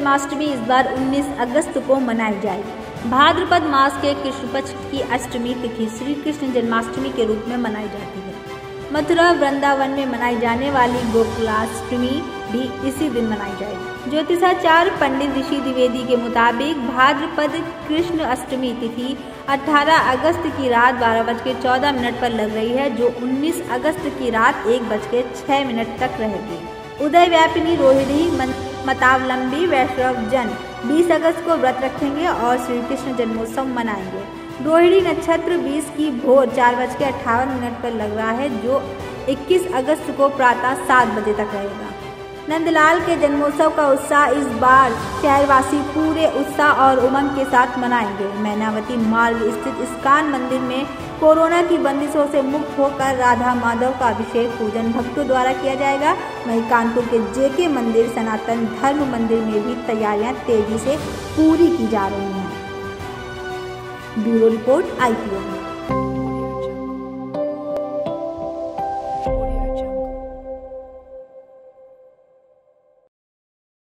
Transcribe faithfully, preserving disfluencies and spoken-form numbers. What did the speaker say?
जन्माष्टमी इस बार उन्नीस अगस्त को मनाई जाएगी। भाद्रपद मास के कृष्ण पक्ष की अष्टमी तिथि श्री कृष्ण जन्माष्टमी के रूप में मनाई जाती है। मथुरा वृंदावन में मनाई जाने वाली गोकुलाष्टमी भी इसी दिन मनाई जाएगी। ज्योतिषाचार्य पंडित ऋषि द्विवेदी के मुताबिक भाद्रपद कृष्ण अष्टमी तिथि अठारह अगस्त की रात बारह बज के चौदह मिनट पर लग रही है, जो उन्नीस अगस्त की रात एक बज के छह मिनट तक रहेगी। उदय व्यापिनी रोहिणी मतावलंबी वैष्णव जन बीस अगस्त को व्रत रखेंगे और श्री कृष्ण जन्मोत्सव मनाएंगे। रोहिणी नक्षत्र बीस की भोर चार बज के अट्ठावन मिनट पर लग रहा है, जो इक्कीस अगस्त को प्रातः सात बजे तक रहेगा। नंदलाल के जन्मोत्सव का उत्साह इस बार शहरवासी पूरे उत्साह और उमंग के साथ मनाएंगे। मैनावती मार्ग स्थित इस्कॉन मंदिर में कोरोना की बंदिशों से मुक्त होकर राधा माधव का अभिषेक पूजन भक्तों द्वारा किया जाएगा। वहीं कानपुर के जेके मंदिर सनातन धर्म मंदिर में भी तैयारियां तेजी से पूरी की जा रही हैं। Bureau report I P N.